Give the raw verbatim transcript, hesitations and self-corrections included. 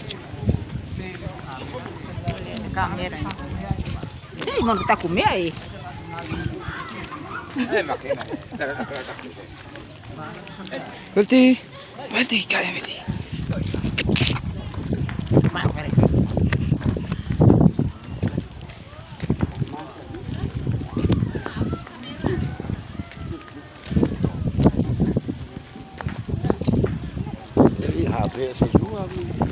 Kamera. Ei, mano, tá comer aí? Berhenti, berhenti, kayak berhenti. Mau, peraí. Jadi H B sejual.